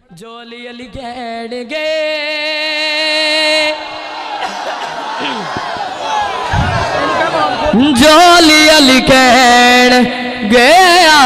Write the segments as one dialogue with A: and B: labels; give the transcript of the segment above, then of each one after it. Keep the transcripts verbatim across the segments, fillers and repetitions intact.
A: जोली अली कहण गे जोली अली कहण गया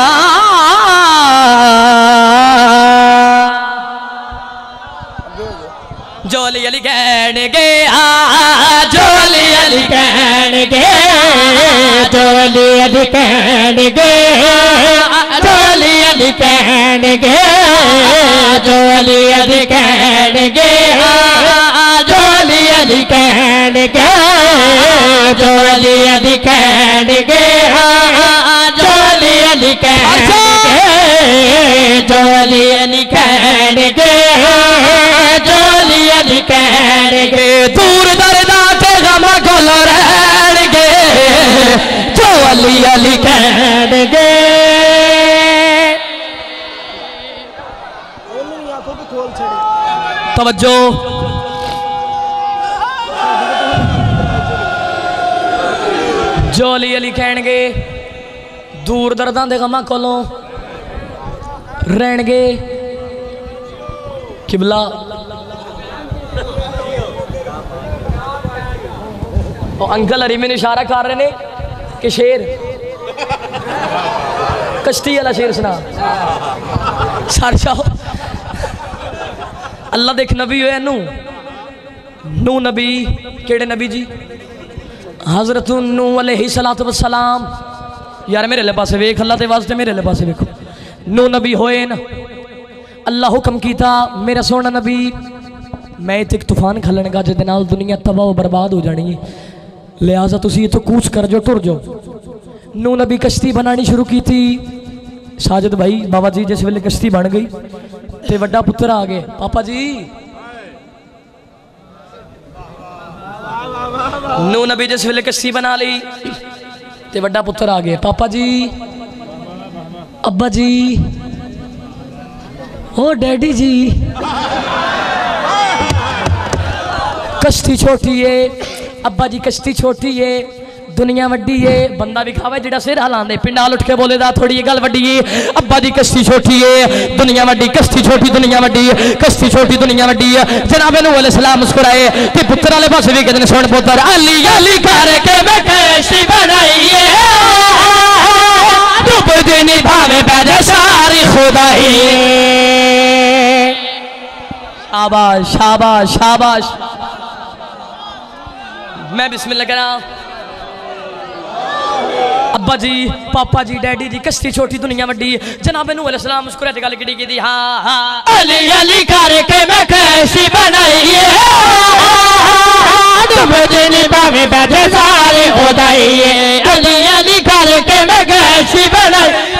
A: जोली अली कहण गया जोली अली कहण गया जोली अली कहण गया जोली अली कहण गया जोली अली कहण गया जोली अली कहण गया जोली अली कहण गया जोली अली कहण गया जोली अली कहण गया जोली अली कहण गया दूर दरदा ते गम कोल रहण गे जो अली अली कहण गया तवज्जो जोली अली कहण गे दूर दर्दां दे गमां कोलों रहण गे किबला अंकल हरी मैंने इशारा कर रहे ने कि शेर कश्ती वाला शेर सुना सर जाओ अल्लाह देख नबी होया नू नू नबी केड़े नबी जी हजरत नू अलैहि सलातो व सलाम यार मेरे ले पासे वेख अल्लाह दे वास्ते मेरे ले पासे वेखो नू नबी होए न अल्लाह हुक्म कीता मेरा सोना नबी मैं एक तूफान खलणगा जिहदे नाल दुनिया तबाह बर्बाद हो जानी है लिहाजा तुसी इत्थों कूच कर जाओ टुर जाओ नू नबी कश्ती बनानी शुरू की थी साजिद भाई बाबा जी जिस वेले कश्ती बन गई ते वड्डा पुत्र आ गए पापा जी नू नबी जिस वेले कश्ती बना ली ते वड्डा पुत्र आ गए पापा जी अब्बा जी ओ डैडी जी कश्ती छोटी है अब्बा जी कश्ती छोटी है दुनिया वड्डी है बंदा भी खावे जिहड़ा सिर हिलांदे पिंडाल उठ के बोलेदा थोड़ी ये गल वड्डी है अब्बा दी कश्ती छोटी है दुनिया वड्डी कश्ती छोटी दुनिया वड्डी कश्ती छोटी दुनिया वड्डी जनाब नूह अलैहि सलाम मुस्कुराए ते पुत्र वाले पासे भी कहते सुन पुत्र अली अली करके मैं कश्ती बनाई है डूब देनी भावे पैदे सारी खुदाई शाबाश शाबाश शाबाश मैं बिस्मिल्लाह करा अब्बा जी पापा जी डैडी जी कश्ती छोटी दुनिया वड्डी जनाब नूह अलैहि सलाम मुस्कुराते गल की की हाँ हाँ अली अली करके मैं कश्ती बनाई है डूब देनी भावे पैदे सारी खुदाई अली अली करके मैं कश्ती बनाई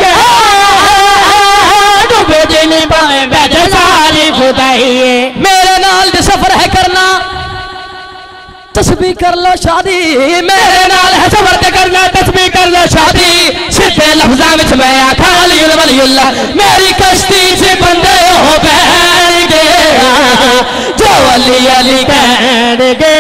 A: डूब देनी भावे पैदे सारी खुदाई मेरे नाल दे सफर है करना तस्बीह कर लो शादी मेरे नाल है सफर ते करना तस्बीह कर लो शादी सीधे लफ्ज़ां विच मैं आखा अली वलीउल्लाह मेरी कश्ती से बंदे हो बैठ गए जो अली अली कहण गे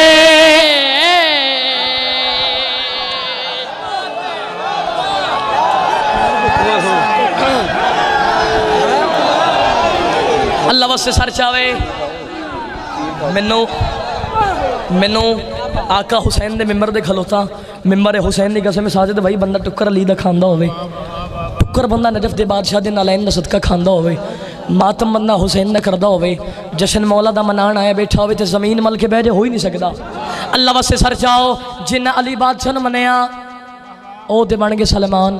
A: अल्लाह वास्ते सर चावे मैनू मैनू आका हुसैन दे मिंबर दे खलोता मिंबर हुसैन दी कसम साजिद भाई बंदा टुक्कर अली दा खांदा होवे टुक्कर बंदा नजफ दे बादशाह दे नालैन दा सदका खांदा होवे मातम बंदा हुसैन दा करदा होवे जश्न मौला दा मनान आया बैठा होवे ते जमीन मल के बह जा हो ही नहीं सकदा अल्लाह वास्ते सर चाओ जिन्ना अली बादशाह नूं मनिया ओ ते बन गए सलमान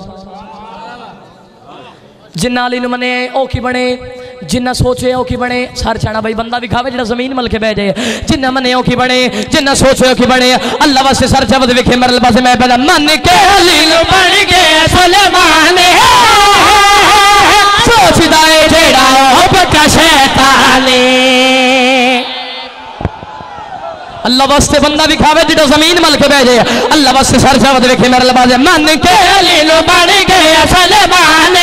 A: जिन्ना अली नूं मने ओ की बने जिन्ना सोचे ओ की बने सर चाणा भाई बंदा भी खावे जिहड़ा जमीन मल के बह जाए जिन्ना मने ओ की बने जिन्ना सोचे ओ की बने अल्लाह वास्ते सर चावद वेखे मरल पासे मैं पहला मन के अली नु बन गए सुलेमान सोचदा है जेड़ा ओ बच्चा शैतान अल्लाह वास्ते बंदा भी खावे जिहड़ा जमीन मल के बह जाए अल्लाह वास्ते सर चावद वेखे मरल पासे मन के अली नु बन गए सुलेमान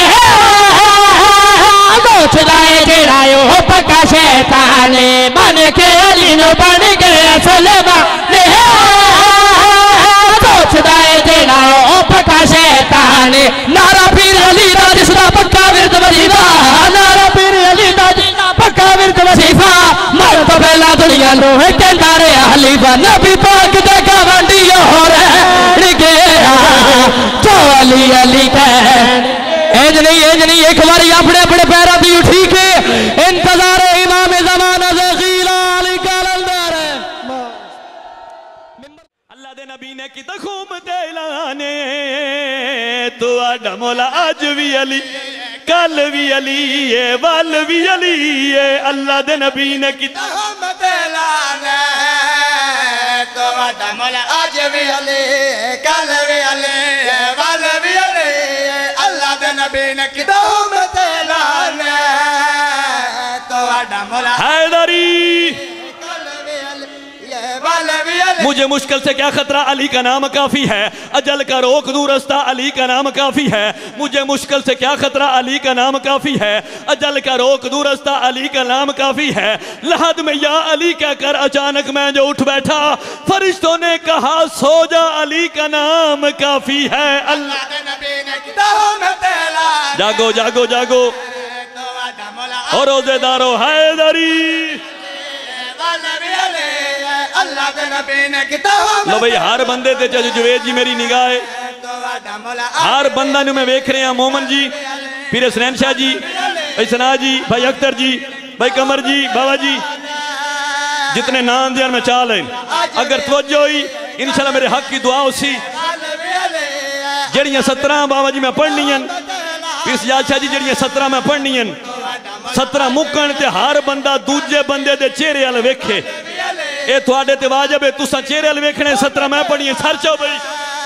A: सोचदा है जेड़ा ओ पक्का शैतान मन के अली नु बन गया सुलेमान सोचदा है जेड़ा ओ पक्का शैतान नारा पीर अली दा जिसदा पक्का विरद वली दा नारा पीर अली दा जिसदा दुनिया नो कहता रे हलीफा नबी पाक दे गवांडी हो रह गया जो अली अली कह एज नहीं एज नहीं एक बार अपने अपने पैरों की उठी के इंतजार इमाम ज़माना से अली कलंदर
B: अल्लाह दे नबी ने की खूम दिलाने तो आडा मौला आज भी अली कल भी अली है वल भी अली है अल्लाह दे नबी ने की खूम दिलाने तो आडा मौला आज भी अली कल भी अली है वल भी अली है अल्लाह दे नबी ने की खूम दिलाने तो आडा मौला हैदरी मुझे मुश्किल से क्या खतरा अली का नाम काफी है अजल का रोक दूर रास्ता अली का नाम काफी है मुझे मुश्किल से क्या खतरा अली का नाम काफी है अजल का रोक दूर रास्ता अली का नाम काफी है लहद में या अली कहकर अचानक मैं जो उठ बैठा फरिश्तों ने कहा सो जा अली का नाम काफी है अल्लाह के नबी ने जागो जागो जागो और रोजेदारो हैदरी लो भाई हर बंदे ते चल जुवेद जी मेरी निगाह है हर बंदा नु मैं वेख रहा मोमन जी पीर हसनैन शाह जी भाई सना जी भाई अख्तर जी भाई कमर जी बाबा जी जितने नाम दिया मैं चाह लें अगर तवज्जो हुई इंशाल्लाह मेरे हक की दुआ उसी जड़ियां सत्रह बाबा जी मैं पढ़नियां पीर सजाद शाह जी जड़ियां सत्रह मैं पढ़नियां सत्रह मुकन ते हर बंदा दूजे बंदे दे चेहरे वाल वेखे ये थोड़े ते वाजिब है तुसा चेहरे वाल वेखने सत्रह मैं पढ़ी सर्च हो भाई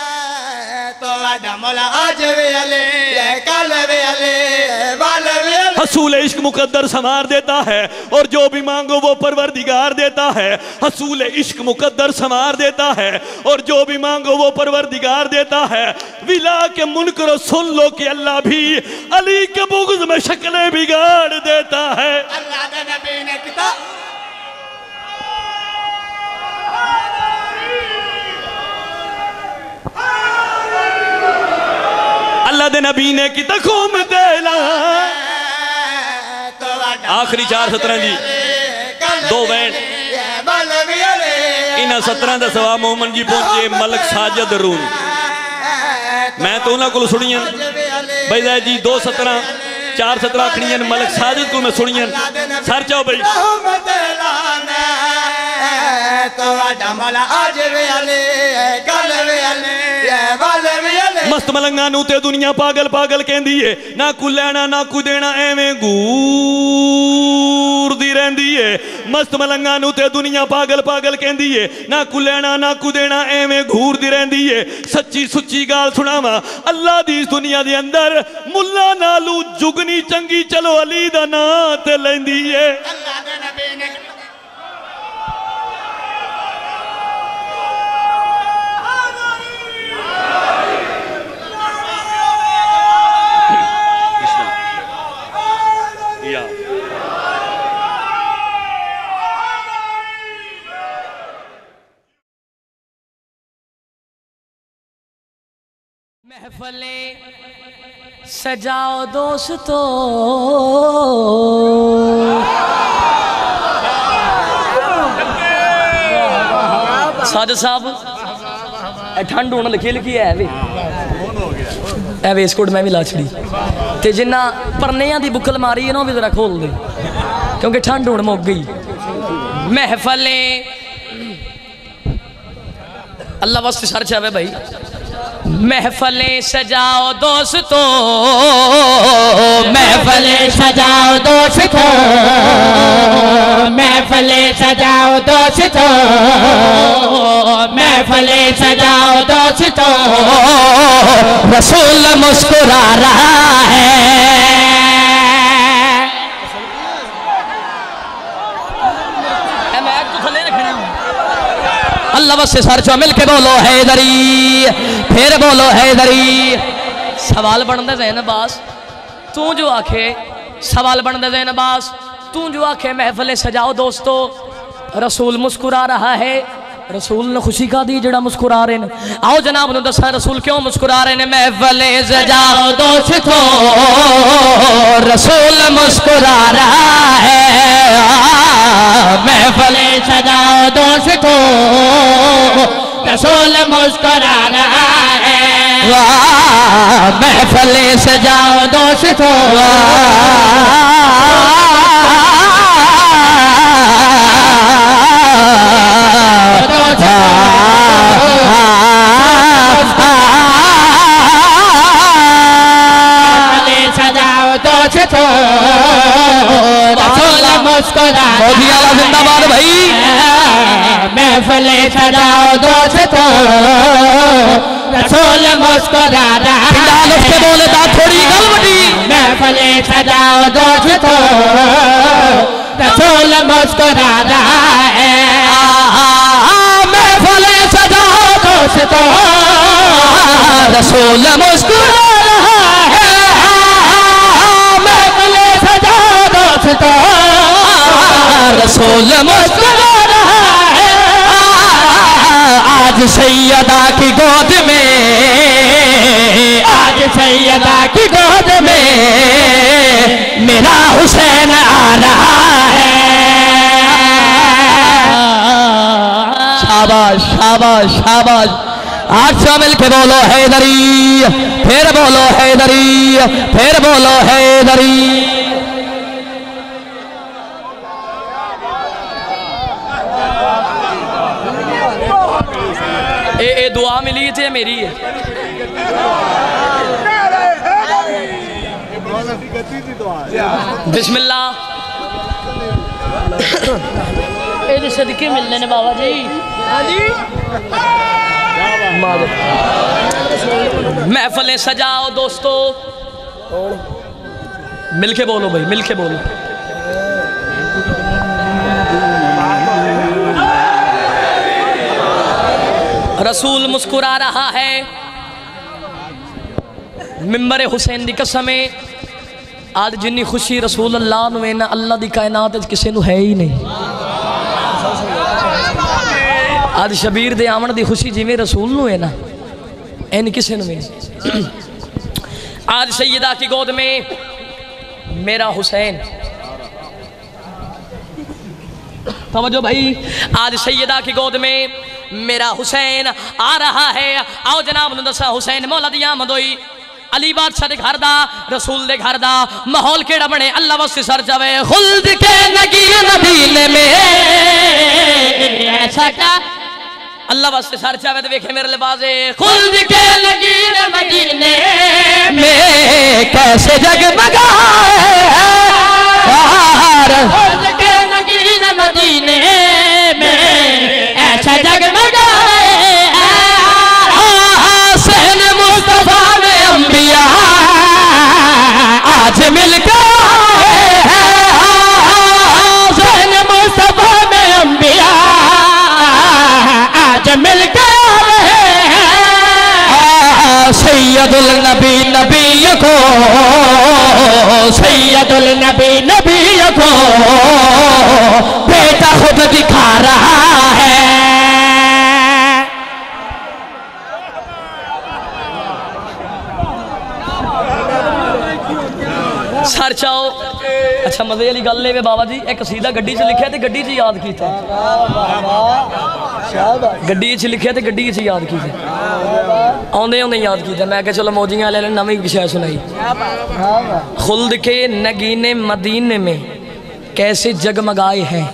B: हसूल इश्क मुकद्दर संवार देता है और जो भी मांगो वो परवरदिगार देता है हसूल इश्क मुकद्दर संवार देता है और जो भी मांगो वो परवरदिगार देता है विला के मुनकरो सुन लो कि अल्लाह भी अली के बुग़्ज़ में शक्लें बिगाड़ देता है अल्लाह के नबी ने किताब अल्लाह दे नबी ने की तखूम देला आखिरी चार सत्रह जी दो बैठ इन सत्रह का सवा मोमन जी पहुंचे मलक साजद रून मैं तो उन्होंने को सुनिया भाई जी दो सत्रह चार सत्रह आखनियां मलक साजद को मैं सुनिया सर चाहो भाई मस्त मलंगा नू ते दुनिया पागल पागल कहंदी है ना कु लेना ना कु देना एवें घूरदी रहंदी है मस्त मलंगा नू ते दुनिया पागल पागल कहंदी है ना कु लेना ना कु देना एवें घूरदी रहंदी है सच्ची सुच्ची गाल सुनावा अल्लाह दी इस दुनिया दे अंदर मुल्ला नालू जुगनी चंगी चलो अली दा नां ते लैंदी है अल्लाह दे नबी ने
A: महफले सजाओ दोस्तों साजिद साहब ठंड होने लिखी लिखी है वे ए वेस्टकोट मैं भी ला छड़ी ते जिन्ना परनिया दी बुकल मारी है ना भी जरा खोल दे क्योंकि ठंड होने मुक गई महफले अल्लाह वास्ते सर चाहे भाई महफले सजाओ दोस्तों महफले सजाओ दोस्तों महफले सजाओ दोस्तों महफले सजाओ दोस्तों रसूल मुस्कुरा रहा है अल्लाह बस सर चो मिल के बोलो हैदरी फिर बोलो हैदरी सवाल बनता जैन अब्बास तू जो आखे सवाल बनता जैन अब्बास तू जो आखे महफिल सजाओ दोस्तों रसूल मुस्कुरा रहा है रसूल ने खुशी का दी जड़ा मुस्कुरा रहे हैं आओ जनाब ने दसा रसूल क्यों मुस्कुरा रहे हैं महफिल सजाओ दोस्तों रसूल मुस्कुरा रहा है
C: महफिले सजाओ दोस्तों, रसूल मुस्कुरा रहा है। महफिले सजाओ दोस्तों,
A: मोदी आला जिंदाबाद भाई।
C: महफिले सजाओ दोस्तों, रसूल मुस्कुरा रहा है।
A: उसके बोले था थोड़ी गलबटी।
C: महफिले सजाओ दोस्तों, रसूल मुस्कुरा रहा है।
A: महफिले सजाओ
C: दोस्तों,
A: रसूल मुस्कुरा रहा है।
C: महफिले सजाओ दोस्तों,
A: रसूल मुस्कुरा रहा है। आज सैयदा की गोद में,
C: आज सैयदा की गोद में
A: मेरा हुसैन आ रहा है। शाबाश शाबाश शाबाश। आज मिल के बोलो हैदरी, फिर बोलो हैदरी, फिर बोलो हैदरी। ए, ए दुआ मिली थे मेरी है। बिस्मिल्लाह।
D: ये सदके मिलने ने बाबा जी।
A: महफिलें सजाओ दोस्तों, मिलके बोलो भाई, मिलके बोलो। रसूल मुस्कुरा रहा है। मिंबर हुसैन दी कसम है, आज जिन्नी खुशी रसूल अल्लाह नूं है ना, अल्लाह दी कायनात किसी नूं है ही नहीं। आज शबीर दे आमन दी खुशी जिवें रसूल नूं है ना, एन किसी नूं नहीं। आज सैयदा की गोद में मेरा हुसैन, समझो भाई, आज सैयदा की गोद में मेरा हुसैन आ रहा है। आओ जनाब नूं दसा हुसैन मौला दी आमद होई। अली बादशाह दे घर दा, रसूल दे घर दा माहौल केड़ा बने, अल्लाह वास्ते सर जावे। खुल्द के नगीर मदीने में
C: ऐसा क्या
A: अल्लाह वास्ते सर जावे तो वेखे मेरे लिबासे।
C: खुल्द के नगीर मदीने
A: में कैसे जगमगाए,
C: खुल्द के नगीर मदीने में ऐसा जगमगाए।
A: हुसैन मुस्तफा में अंबिया आज मिलकर
C: हुसैन मुस्तफा में अंबिया आज मिलकर रहे हैं।
A: सैयदुल नबी नबी को,
C: सैयदुल नबी नबी को
A: बेटा खुद दिखा रहा है। सर चाओ। अच्छा मजे वाली गल है बाबा जी, एक कसीदा गड्डी च लिखिया ते गड्डी च याद कीता, गड्डी च लिखिया ते गड्डी च याद कीता, आउंदे आउंदे याद कीता। मैं क्या चलो मौजियां ले नवी विषय सुनाई। खुल्द के नगीने मदीने में कैसे जगमगाए हैं,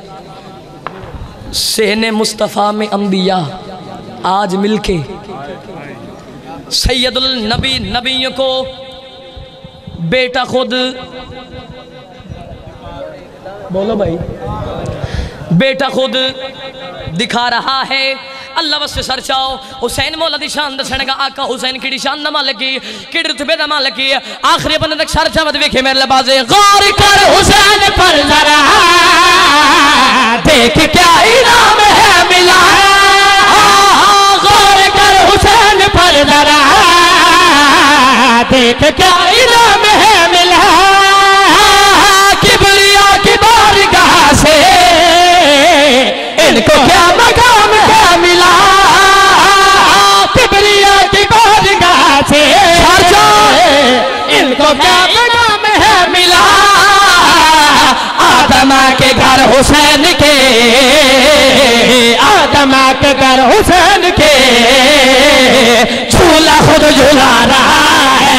A: सहने मुस्तफ़ा में अंबिया आज मिलके। सैयदुल नबी नबियों को बेटा खुद, बोलो भाई, बेटा खुद दिखा रहा है। अल्लाह वास्ते सर चाओ। हुसैन मौला दी शान दसणगा, आका हुसैन की शान दा मालिक की, किड़े रुतबे दा मालिक की। आखिरी बंदे तक सर चावत वेखे मेरे लिबासे। गौर कर हुसैन पर जरा, देख क्या इनाम है मिला।
C: गौर कर हुसैन पर जरा, देख क्या इनाम है मिला।
A: किबरिया की बारगाह से इनको क्या मकाम क्या मिला।
C: किबरिया की बारगाह से
A: इनको क्या मकाम है मिला। आदम
C: हुसैन के, आदम के कर हुसैन के, झूला खुद झूला रहा है।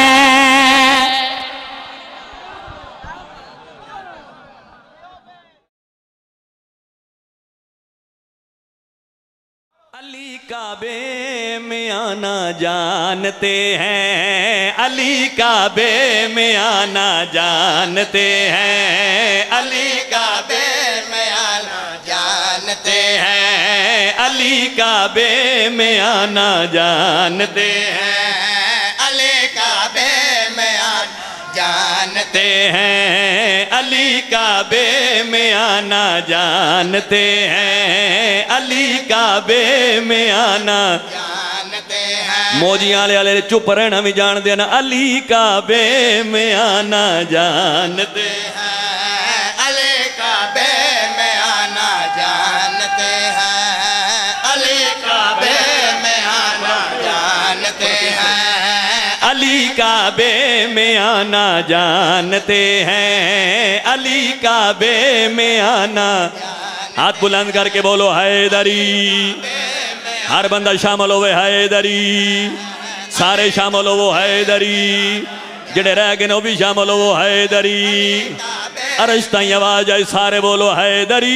B: अली काबे में आना जानते हैं, अली काबे में आना जानते हैं, अली काबे में आना जानते हैं, अली काबे में आना जानते हैं, अली काबे में आना जानते हैं, अली काबे में आना जानते हैं, अली काबे में आना जानते हैं। मोजियां वाले वाले चुप रहना भी जानते हैं ना, अली काबे में आना जानते हैं, अली काबे में आना जानते हैं, अली काबे में आना जानते हैं, अली काबे में आना जानते हैं, अली काबे में आना। हाथ बुलंद करके बोलो हैदरी, हर बंदा शामिल होवे हैदरी, सारे शामिल हो हैदरी, जेड़े रह गए वो भी शामिल हो हैदरी। अरश ताई आवाज आई, सारे बोलो हैदरी।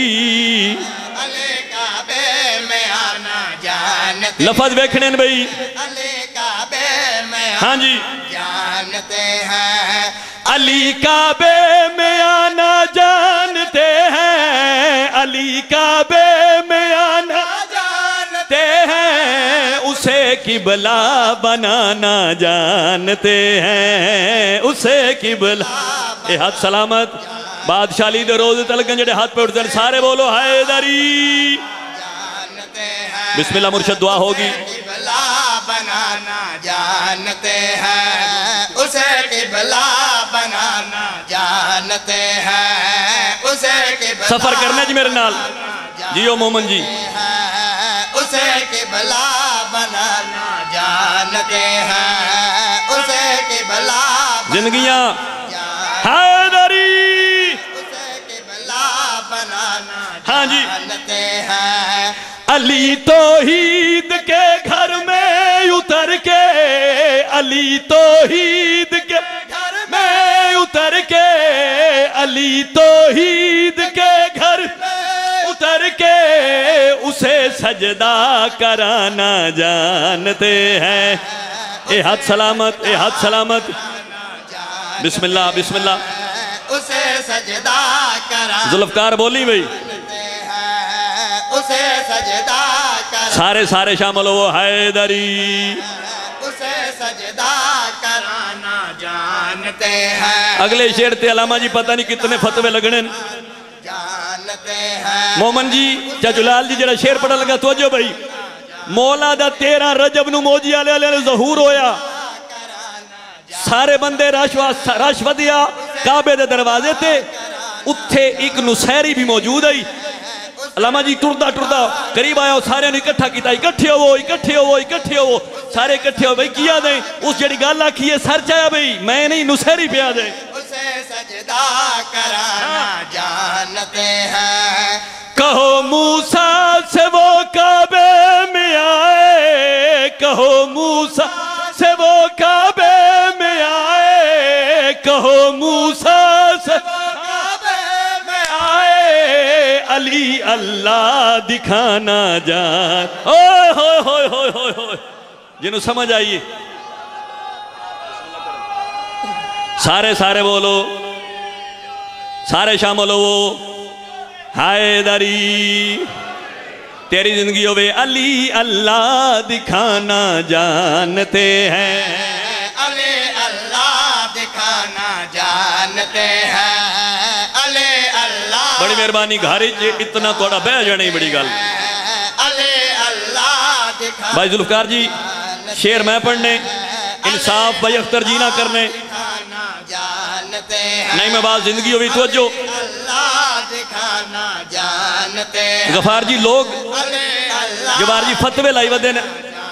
B: लफज देखने भाई, हाँ जी, जानते हैं अली काबे में आना जानते हैं, अली काबे में आना जानते हैं, उसे किबला बनाना जानते हैं, उसे किबला। ए हाथ सलामत बादशाही दे रोज तलकन जेडे हाथ पे उठते हैं, सारे बोलो हैदरी। बिस्मिल्लाह मुर्शद दुआ होगी। बनाना जानते हैं, उसे किबला बनाना जानते हैं, उसे किबला। सफर करना जी मेरे नाल जियो मोमन जी, उसे किबला बनाना जानते हैं, उसे किबला। जिंदगियां हैदरी, उसे किबला बनाना हाँ जी जानते हैं। अली तौहीद के घर में उतर के, अली तौहीद के घर में उतर के, अली तौहीद के घर में उतर के, उसे सजदा कराना जानते हैं। ए हाथ सलामत, ए हाथ सलामत। बिस्मिल्लाह बिस्मिल्लाह। उसे सजदा कराना। जुल्फकार बोली भाई, उसे सजदा कर। सारे सारे शामिल हो हैदरी, उसे सजदा कराना जानते हैं। अगले शेर ते अलामा जी पता नहीं कितने फतवे लगने जानते हैं। मोमन जी चाचुलाल जी जरा शेर पढ़ा लगा तो जो भाई, मौला दा तेरह रजब नू मोजी आले वाले ज़हूर होया, सारे बंदे रश रश वधिया काबे दे दरवाजे ते, उत्थे एक नुसैरी भी मौजूद आई। अलामा जी टुरदा टुरदा करीब आया, सारे ने इकट्ठा किया, इकट्ठे हो इकट्ठे हो इकट्ठे हो, सारे इकट्ठे हो भाई किया दे उस जड़ी गल आखी है सर चाया भाई मैं नहीं नुसैरी पिया दे। उसे सजदा कराना जानते हैं। कहो मूसा से वो काबे में आए, कहो मूसा से वो काबे में आए, कहो मूसा से अली अल्लाह दिखाना जान। ओए होए होए होए होए होए, जिन्हों समझ आइए सारे सारे बोलो, सारे शामिल हो हैदरी। तेरी जिंदगी होवे अली अल्लाह दिखाना जानते हैं, अली अल्लाह दिखाना जानते हैं, अली अल्लाह। बड़ी मेहरबानी घर इतना थोड़ा बह जाने बड़ी गल। भाई जुल्फकार जी शेर मैं पढ़ने, इंसाफ भाई अख्तर जी ना करने नहीं, मैं बात जिंदगी हुई तवज्जो। गफार जी लोग गफार जी फतवे लाई वदे ने,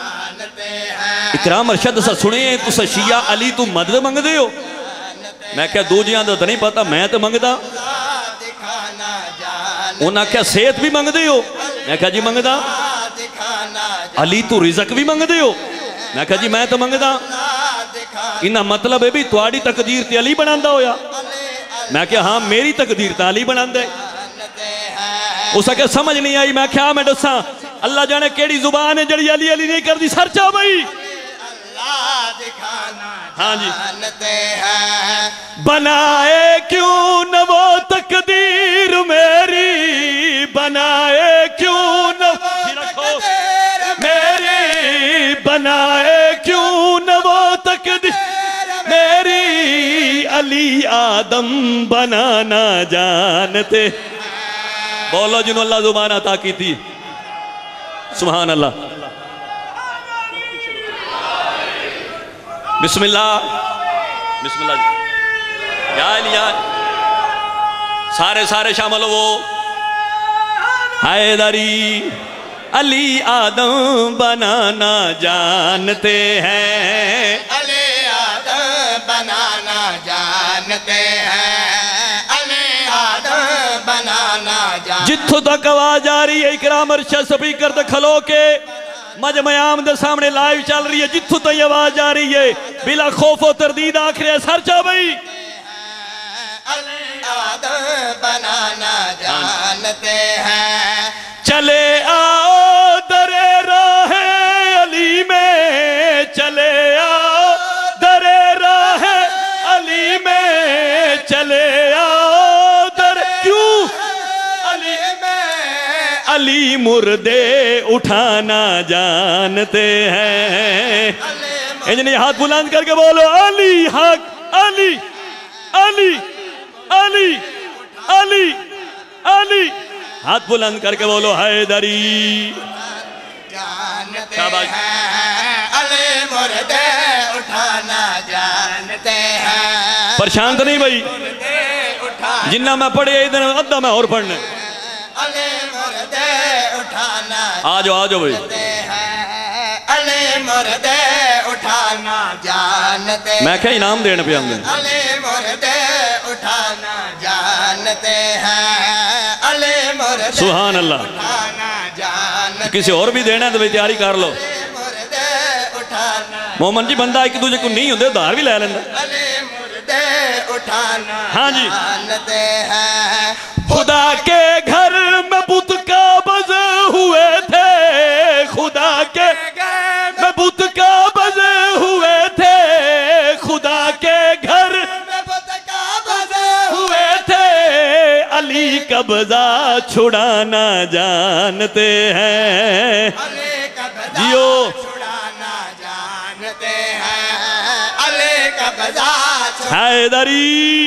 B: इकराम अरशद सा सुने तुस शिया अली तू मदद मंगदे हो। मैं क्या दूजियां तो नहीं पता, मैं तो मंगदा। उन्हें आख्या सेहत भी मंगते हो? मैं क्या जी मंगदा। अली तू रिजक भी मंगते हो? मैं क्या जी मैं तो मंगदा। इन्ना मतलब है भी तुहाड़ी तकदीर ते अली बनांदा होया? मैं क्या हाँ मेरी तकदीर तो अली बनांदा है। उस आख्या समझ नहीं आई। मैं क्या मैं दसा अल्लाह जाने केड़ी जुबान है जड़ी अली अली नहीं करती। सर चा भाई हाँ जी। बनाए क्यों न वो तकदीर मेरी, बनाए क्यों न रखो मेरी, बनाए क्यों न वो तकदीर मेरी, अली आदम बनाना जानते। बोलो जिन्होंने अल्लाह जुबान अता की थी। सुभान अल्लाह। बिस्मिल्लाह बिस्मिल्लाह जी। या लिया सारे सारे शामिल हो। हैदरी अली आदम बनाना जानते हैं,
E: अली आदम बनाना जानते हैं, अली आदम बनाना जानते।
B: जिथों तक आवाज आ रही है इकराम अर्शद स्पीकर ते खलो के मजमयाम दे सामने लाइव चल रही है। जिथों तक आवाज आ रही है बिला खौफो तरदीद आखिर सर चा भाई
E: आदम बनाना जानते हैं।
B: चले आओ दरे राहे अली में, चले आओ दरे राहे अली में, चले आओ दरे क्यों अली में, अली मुर्दे उठाना जानते हैं। इन्हें हाथ बुलंद करके बोलो अली हक, अली अली अली अली अली। हाथ बुलंद करके बोलो हैदरी
E: जानते हैं, अली मुर्दे उठाना जानते हैं।
B: परेशान तो नहीं भाई? जिन्ना मैं पढ़े इधर अद्धा मैं और पढ़ना।
E: अली मुर्दे उठाना
B: आ जाओ आ जाओ भाई।
E: अली मुर्दे उठाना जानते।
B: मैं क्या इनाम देने पे आऊंगा।
E: अली मुर्दे उठाना जानते हैं, अली मुर्दे
B: सुभान अल्लाह।
E: उठाना जानते।
B: किसी और भी देना है तो भाई तैयारी कर लो।
E: मुर्दे उठाना
B: मोहम्मद जी बंदा एक दूजे को नहीं होंगे उधार भी ले लेंदा।
E: अली मुर्दे उठाना
B: हाँ जी।
E: जानते हैं।
B: खुदा के घर में बुत का बजे हुए थे, खुदा के में बुत का बजे हुए थे, खुदा के घर में बुत का बजे हुए थे, अली कब्जा छुड़ाना जानते हैं।
E: अली कब्जा
B: जियो
E: छुड़ाना जानते हैं, अली कब्जा
B: हैदरी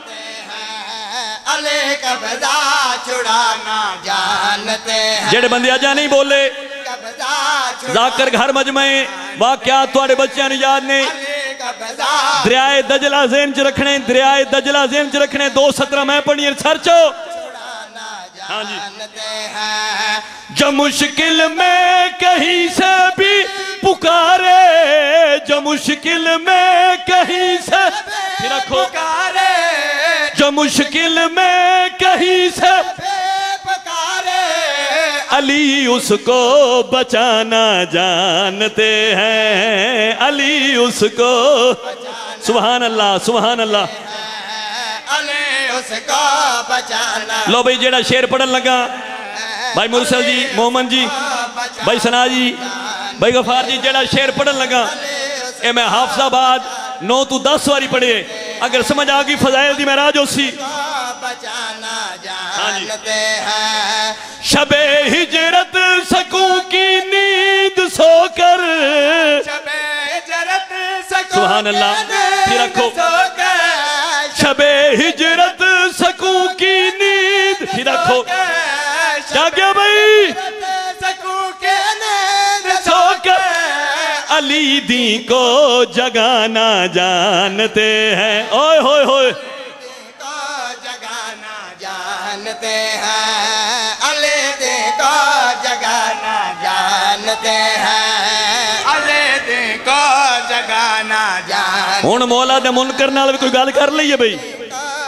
E: अली कब्जा छुड़ाना जानते हैं।
B: जेड़े बंदे अजा नहीं बोले
E: कब्जा
B: जाकर घर मजमे वाकया थोड़े बच्चों ने याद ने।
E: कब्जा
B: दरियाए दजला ज़हन च रखने, दरियाए दजला ज़हन च रखने। दो सत्रह मैं पढ़ी सर्चो। हाँ जी।
E: जानते हैं।
B: जो मुश्किल में कहीं से भी पुकारे, जो मुश्किल में कहीं से फिर रखो,
E: पुकारे
B: जो मुश्किल में कहीं से
E: पुकारे,
B: अली उसको बचाना जानते हैं, अली उसको। सुभान अल्लाह सुभान अल्लाह।
E: अली उसको बचाना।
B: लो भाई जेड़ा शेर पढ़न लगा भाई मुरसल जी, मोहम्मद जी, भाई सना जी, भाई गफार जी, जेड़ा शेर पढ़न लगा ए मैं हाफजाबाद नौ तू दस वारी पढ़े। अगर समझ आ गई फजाइल दी महराज उसी
E: बचाना जानते हैं।
B: शबे हिजरत सकूं की नींद सोकर,
E: शबे हिजरत सकूं
B: सुभान अल्लाह। फिर रखो शबे हिजरत सकूं की नींद, फिर रखो क्या गया भाई
E: सकूं के नींद
B: सोकर, अली दी को जगाना जानते हैं। ओए होए होए
E: को जगाना जानते हैं, अली दी को जगाना जानते हैं, अली दी को जगाना जान।
B: हुण मौला दे मुनकर नाल भी कोई गल कर लईए भाई।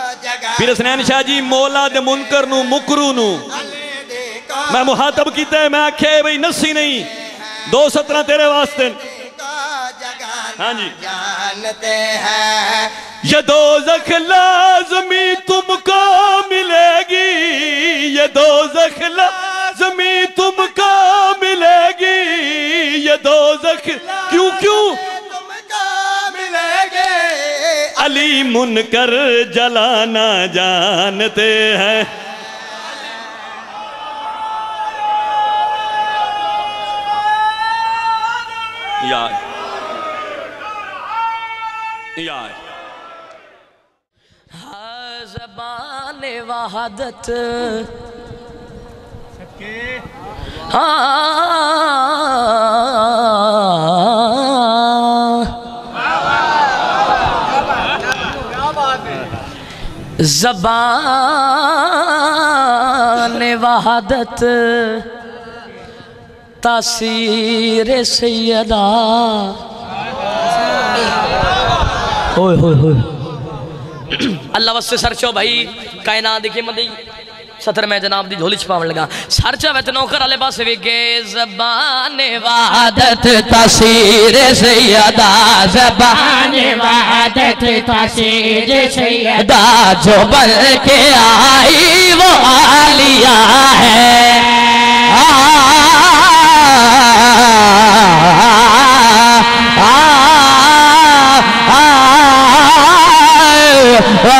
B: फिर हसनैन शाह जी मौला दे मुनकर नू मुकरू नू मैं मुहातब किया है, मैं आखे भाई नसी नहीं दो सत्रह तेरे वास्ते। हाँ जी
E: जानते हैं
B: ये दोज़ख लाज़मी तुमको मिलेगी, ये दोज़ख लाज़मी तुमको मिलेगी, ये दोज़ख क्यों क्यों
E: तुमको मिलेगे।
B: अली मुनकर जलाना जानते हैं। यार यार
A: ज़बान वहादत ज़बान वहादत तासीर सैयदा। होय होय होय अल्लाह वस्ते सरचो भाई कायनात देखिए मदी सतर में जनाब दी झोली छपावन लगा सरचा विच नौकर वाले पास वेखे ज़बान वहादत
C: तासीर सैयदा, ज़बान वहादत तासीर सैयदा, जो बन के आई वो आलिया है। आ, आ, आ, आ,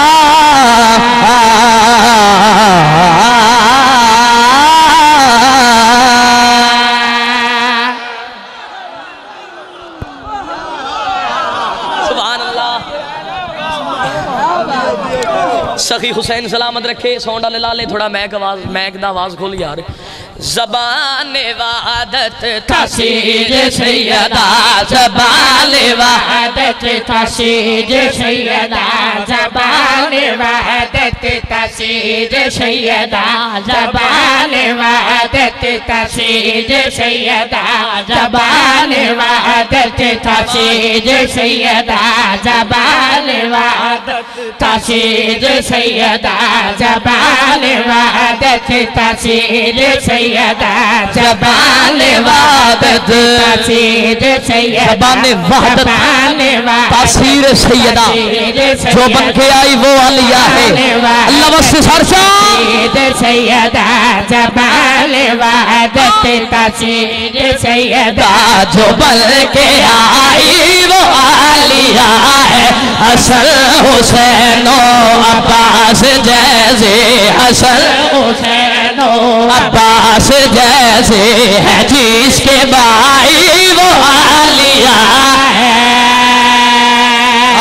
A: सखी हुसैन सलामत रखे सौंड वाले लाले थोड़ा मैक आवाज मैक दा आवाज खोल यार। ज़बान वहादत
C: तासीर सैयदा, ज़बान वहादत तासीर सैयदा, ज़बान वहादत तासीर सैयदा, ज़बान वहादत तासीर सैयदा, ज़बान वहादत तासीर सैयदा, ज़बान वहादत तासीर सैयदा, ज़बान वहादत तासीर सैयदा, ज़बान वहादत तासीर सैयदा,
A: ज़बान वहादत तासीर सैयदा, जो बन के आई वो आलिया है। अल्लाह वस्ते सरसा
C: सैयदा, ज़बान वहादत तासीर सैयदा, जो बन के आई वो आलिया है। हसन हुसैनो अब्बास जैसे, हसन हुसैनो अब्बास जैसे है जिसके भाई वो आलिया है। आ,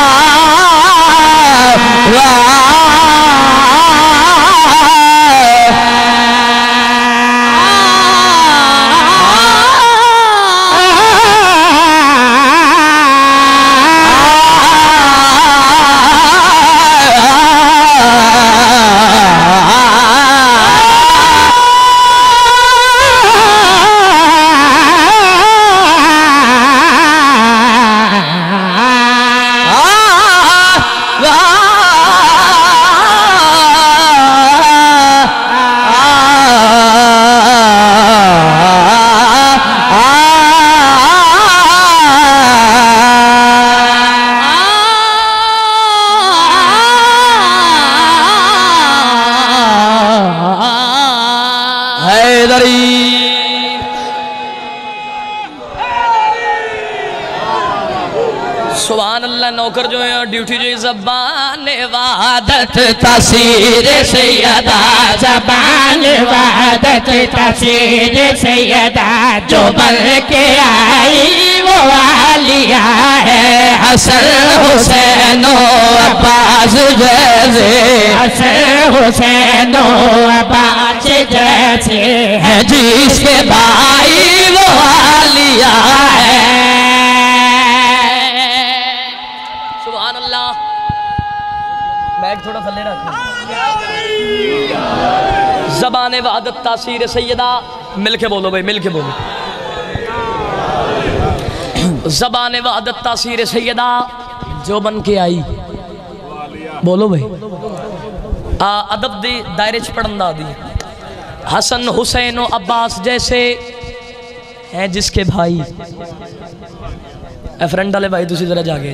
A: सुभान अल्लाह नौकर जो है ड्यूटी जो है ज़बान वहादत
C: तासीर सैयदा, ज़बान वहादत तासीर सैयदा, जो बन के आई वो आलिया है। हसन हुसैनो अब्बास जैसे, हसन हुसैनो अब्बास जैसे है जिसके भाई वो आलिया है।
A: मैक थोड़ा थल्ले रख। ज़बान वहादत तासीर सैयदा, मिलके बोलो भाई मिलके बोलो। ज़बान वहादत तासीर सैयदा, जो बन के आई बोलो भाई आ अदब दे दायरे च पढ़न दा दी हसन हुसैन और अब्बास जैसे हैं जिसके भाई फ्रेंड वाले भाई तुसी जरा जागे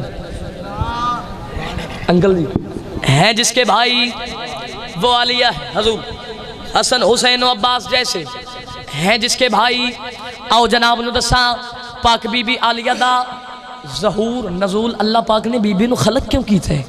A: अंकल जी हैं जिसके भाई वो आलिया है हजूर हसन हुसैन और अब्बास जैसे हैं जिसके भाई आओ जनाब नु दसा पाक बीबी आलिया दा ज़हूर नज़ूल अल्लाह पाक ने बीबी नु खलक क्यों की थे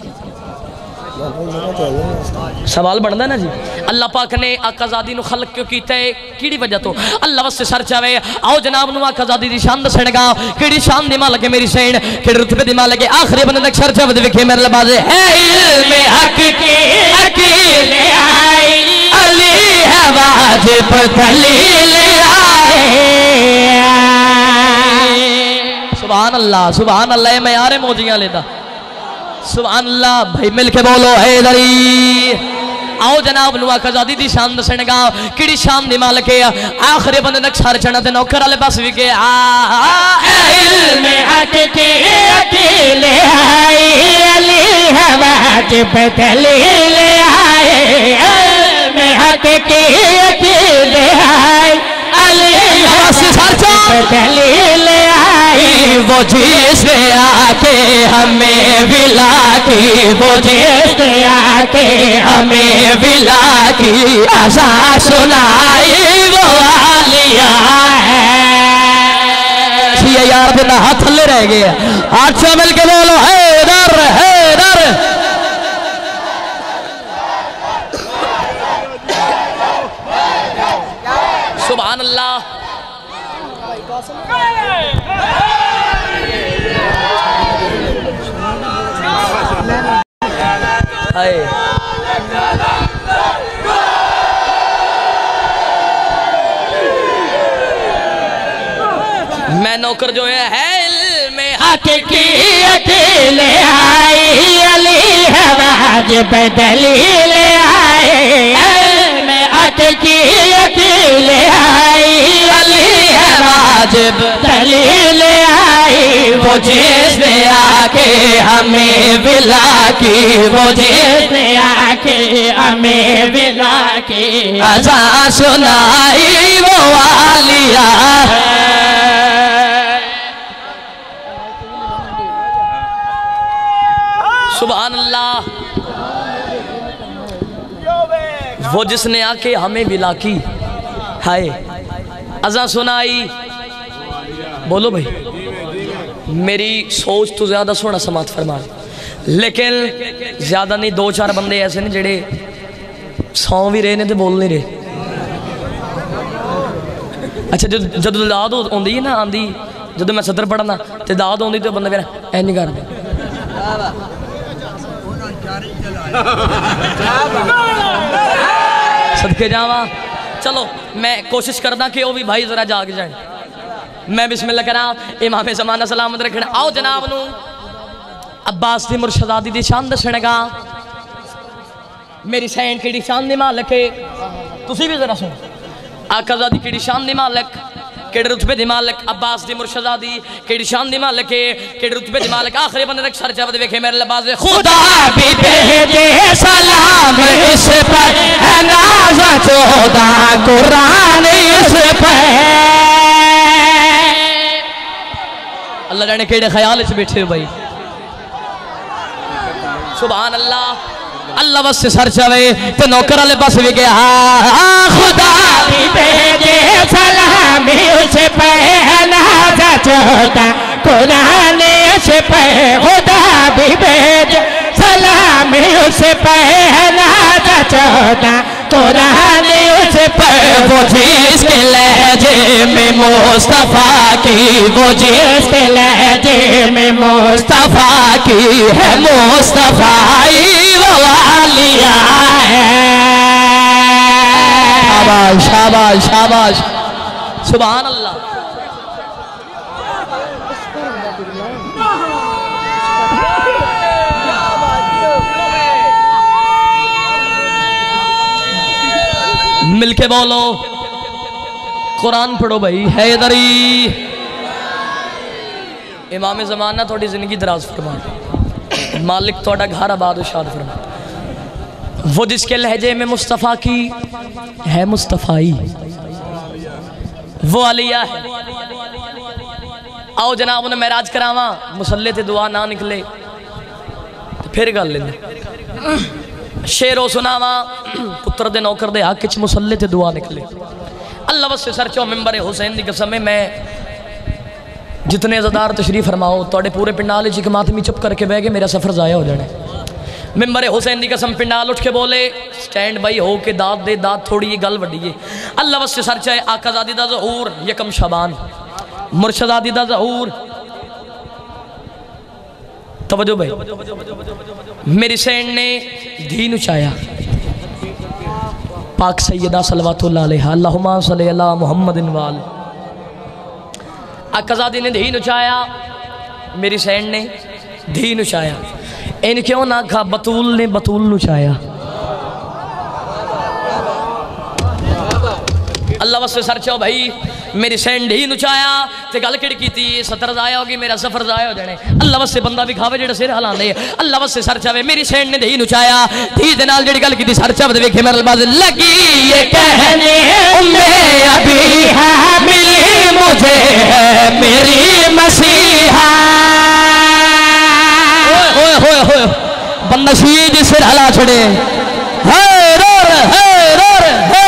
A: सवाल बनता ना जी अल्लाह पाक ने आकाजादी नु खलक क्यों कीता है किहड़ी वजह तो अल्लाह वास्ते सर चावे आओ जनाब नु आकाजादी दी शान दसणगा किहड़ी शान दी मालिक है मेरी सैन किहड़े रुतबे दी मालिक है आखिरी बंदे तक सर चावे विखे मेरे लबाज़ है इल्म हक की अकील आई अली है वाजिब दलील आए सुभान अल्लाह सुभान अल्लाह मैं यारे मौजियां लेता सुभान अल्लाह भाई मिलके बोलो हैदरी आओ जनाब नु आकाजादी दी शान दसणगा किहड़ी शान दी मालिक है आखिरी बंदे तक सर चढ़ना ते नौकर वाले पास भी के आ
C: इल्म हक की अकील आई अली है वाजिब दलील आए इल्म हक की अकील आई अली है वाजिब दलील आई
A: वो जिसने आके हमें विला की वो जिसने आके हमें विला की आशा सुनाई वो आलिया है यार बिना हाथ थल्ले रह गए अच्छा मिल के बोलो हैदर हैदर सुभान अल्लाह मैं नौकर जो है है में
C: हक की अकील आई अली है वाजिब दलील आए में हक की अकील आई अली है वाजिब दलील आई
A: वो जिसने आके हमें विला की वो जिसने
C: आके हमें विला की
A: आजा सुनाई वो आलिया है सुभान अल्लाह वो जिसने आके हमें विला की हाय अजा सुनाई बोलो भाई मेरी सोच तो ज्यादा सोना समात फरमा लेकिन ज्यादा नहीं दो चार बंदे ऐसे ने जेड़े सौ भी रहे ने तो बोल नहीं रहे अच्छा जो जब दाद आती है ना आंदी जो मैं सदर पढ़ना तो दाद आती तो बंदा मेरा ऐ नहीं करते सदके जावा चलो मैं कोशिश करदा कि वो भी भाई जरा जाग जाए मैं बिस्मिल्लाह करा इमाम ज़माना सलामत रखना आओ जनाब नू अब्बास दी मुर्शदादी दी शान दसणगा मेरी सैन केड़ी शान दी मालिक है तुसी भी जरा सुनो आकाज़ादी केड़ी शान दी मालिक केड़े रुतबे दी मालिक अब्बास दी मुर्शदादी केड़ी शान दी मालिक है केड़े रुतबे दी मालिक आखिरी बंदे तक सर चावद देखे मेरे लबाज़ खुदा भी भेजे सलाम इस पर है नाज़ चौदह कुरान इस पर अल्लाह जाने केड़े ख्याल च बैठे हो भाई सुभान अल्लाह अल्लाह बस सर चावे तो नौकर वाले पास भी गया खुदा
C: भी भेजे सलाम उस पे है नाज़ चौदह कुरान इस पे खुदा भी भेजे सलाम उस पे है नाज़ चौदह कुरान उस पे
A: वो जिसके लहजे में मुस्तफा की वो जिसके लहजे में मुस्तफा की है मुस्तफाई वो आलिया है शाबाश शाबाश शाबाश सुभान अल्लाह मिलके बोलो कुरान पढ़ो भाई हैदरी इमाम ज़माना थोड़ी जिंदगी दराज फरमा मालिक थोड़ा घर आबाद शाद फरमा वो जिसके लहजे में मुस्तफ़ा की है मुस्तफ़ाई, वो अलिया है। आओ जनाब उन्हें महराज करावा, मुसल्ले ते दुआ ना निकले तो फिर गल लेंगे। शेरो सुनावा पुत्र दे नौकर दे हक च मुसल्ले ते दुआ निकले। अल्लाह वस्से सर चो मिंबर हुसैन दी कसम है, मैं जितने अज़ादार तशरीफ फरमाओ तोड़े पूरे पिंडाल एक मातमी चुप करके बह गए, मेरा सफ़र ज़ाया हो जाने। मिंबर हुसैन दी कसम पिंडाल उठ के बोले स्टैंड बाई हो के दाद दे दाद थोड़ी गल वड्डी है। अल्लाह वस्से सर चाहे आकाज़ादी दा ज़हूर यकम शबान मुर्शदादी दा ज़हूर। तवज्जो भाई, मेरी सैन ने दीन उचाया पाक सैयदा सल्लल्लाहु अलैहा अल्लाहुम्मा सल्ली अला मुहम्मदिन वाल। आकाज़ादी ने दीन उचाया, मेरी सैन ने दीन उचाया। इन क्यों ना खा बतूल ने बतूल नुचाया। अल्लाह वस्से सर चाओ भाई, मेरी सैन दीन उचाया ते गल किड़ कीती सतर जाया होगी, मेरा सफर जाया हो जाने। अल्लाह वस्से बंदा भी खावे जेड़ा सिर हिलांदे। अल्लाह वस्से सर चावे, मेरी सैन ने दीन उचाया धी दे नाल जेड़ी गल कीती सर चावे वेखे मेरे बाज लगी ये कहने उम्मे अभी है मिली मुझे है मेरी मसीहा। ओए होए होए बंदा शीज सिर हिला छोड़े। हे रोर हे रोर हे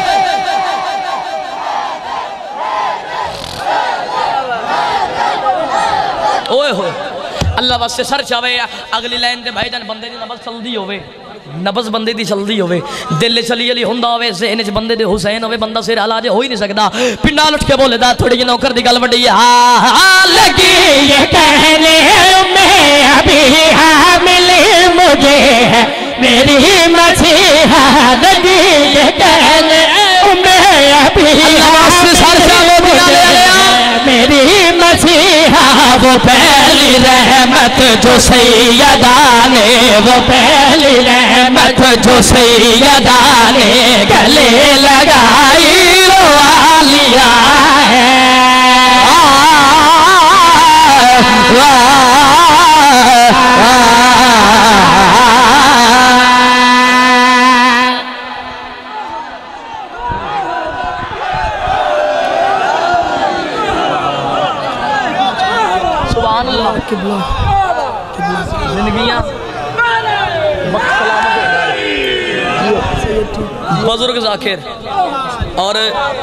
A: ओए होए अल्लाह वास्ते सर चावे अगली लाइन ते भाईजान बंदे दी नबज चलदी होवे, नबज बंदे दी चलदी होवे, दिल चली चली हुंदा होवे, ज़हन च बंदे दे हुसैन होवे, बंदा सिर हिला जे हो ही नहीं सकदा। पिंडाल उठ के बोलेदा थोड़ी जी नौकर दी गल वड्डी है। हां लगी
C: ये कहने मैं अभी हाँ मिली मुझे है मेरी मसीहा। लगी ये कहने मैं अभी मेरी मसीहा। वो पहली रहमत जो सैयदा ने, वो पहली रहमत जो सैयदा ने गले लगाई वो आलिया है।
A: बुजुर्ग जाकिर और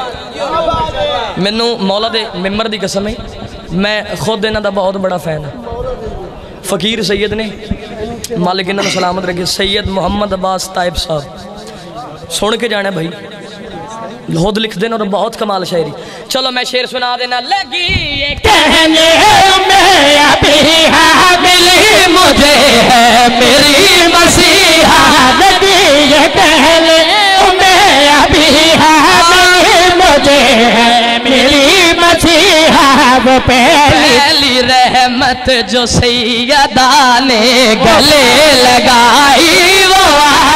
A: मैनू मौला दे मिंबर दी कसम है, मैं खुद इन्हां दा बहुत बड़ा फैन हाँ। फकीर सैयद ने मालिक इन्हां नूं सलामत रखे, सैयद मुहम्मद अब्बास ताइब साहब सुन के जाना भाई, खुद लिख देना और बहुत कमाल शायरी। चलो मैं शेर सुना देना। लगी
C: कहने में अभी हाँ मिली मुझे है मेरी मसीहा। लगी ये कहने में अभी हाँ मिली मुझे है मेरी मसीहा। वो पहली
A: रहमत जो सैयदा ने गले लगाई वो